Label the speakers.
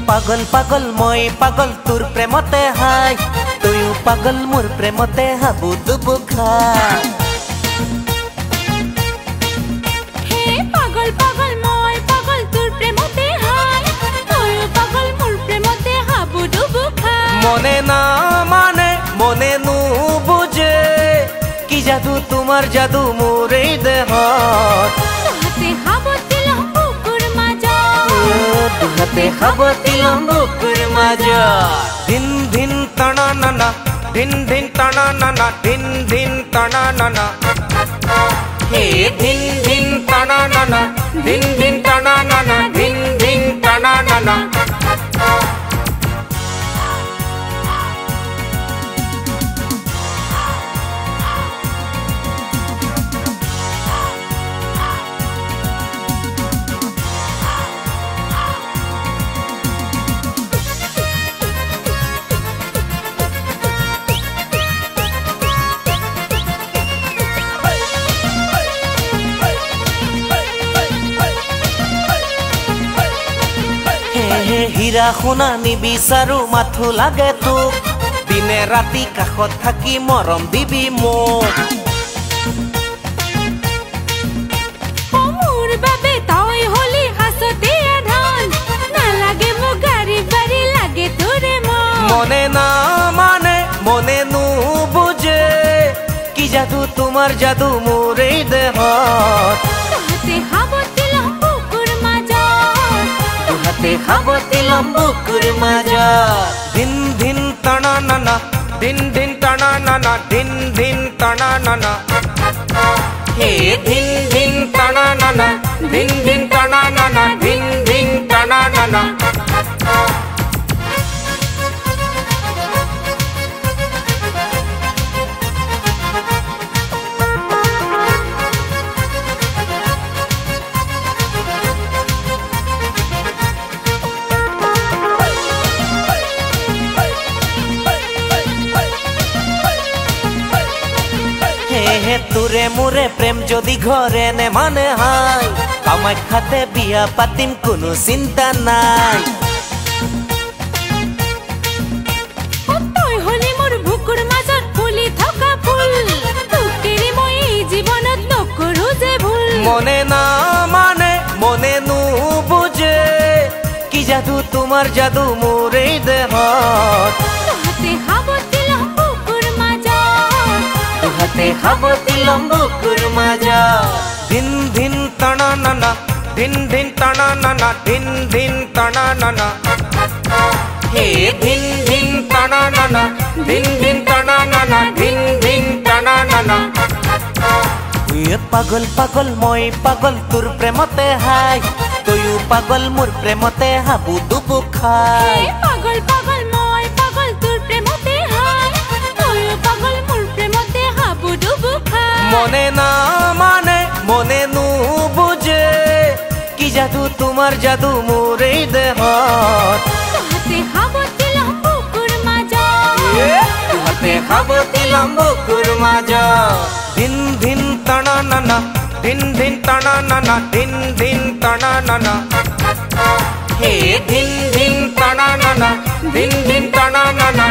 Speaker 1: পাগল পাগল মই পাগল তোর প্রেমতে হাই তুইও পাগল মোর প্রেমতে হাবু দুবু খাই
Speaker 2: হে পাগল পাগল মই পাগল তোর প্রেমতে হাই তুইও পাগল মোর প্রেমতে হাবু দুবু খাই
Speaker 1: মনে না মানে মনে নু বুঝে কি জাদু তোমার জাদু মোর এই দেহত
Speaker 2: হাতে হাবতিলাম বুকুর মাজত
Speaker 1: দুহাতে হাবতিলাম বুকুর মাজত ধিন ধিন টানা নানা ধিন ধিন টানা নানা ধিন ধিন টানা নানা হে ধিন ধিন টানা নানা ধিন ধিন টানা নানা ধিন ধিন টানা নানা হীরা সোনা নিবিচাৰো মাথো লাগে তোক দিনে ৰাতি কাষত থাকি মৰম দিবি মোক
Speaker 2: মোৰ বাবে তই হলি হাসতে ধন নালাগে মোক গাড়ী বাড়ি লাগে তোরে
Speaker 1: মনে না মানে মনে নু বুঝে কি জাদু তোমার জাদু মোর এই দেহত
Speaker 2: হাতে হাবতিলাম বুকুর মাজত
Speaker 1: হাতে হাবতিলাম বুকুর মাজত ধিন ধিন টানা নানা ধিন ধিন টানা নানা ধিন ধিন টানা নানা হে ধিন ধিন টানা নানা ধিন ধিন টানা নানা ধিন ধিন টানা নানা হে তোরে মোরে প্রেম যদি ঘরে নে মানে হাই আমায় খাতে বিয়া পাতিম কোনো চিন্তা নাই
Speaker 2: তই হলি মোর বুকুর মাজত ফুলি থকা ফুল তোকেৰি মই জীৱনত নকৰো যে ভুল
Speaker 1: মনে না মানে মনে নু বুঝে কি জাদু তোমার জাদু মোর এই দেহত
Speaker 2: হাতে হাবতিলাম বুকুর মাজত
Speaker 1: হাতে হাবতিলাম বুকুর মাজত ধিন ধিন টানা নানা ধিন ধিন টানা নানা ধিন ধিন টানা নানা হে ধিন ধিন টানা নানা ধিন ধিন টানা নানা ধিন ধিন টানা নানা পাগল পাগল মই পাগল তোর প্রেমতে হাই তুইও পাগল মোর প্রেমতে হাবু দুবু খাই
Speaker 2: পাগল পাগল মই পাগল তোর প্রেমতে হাই তুইও পাগল মোর প্রেমতে হাবু দুবু খাই
Speaker 1: মনে না মানে মনে নু বুঝে কি জাদু তোমার জাদু মোর এই দেহত
Speaker 2: হাতে হাবতিলাম বুকুর মাজত
Speaker 1: হাতে হাবতিলাম বুকুর মাজত ধিন ধিন টানা নানা ধিন ধিন টানা নানা ধিন ধিন টানা নানা হে ধিন ধিন টানা নানা ধিন ধিন টানা নানা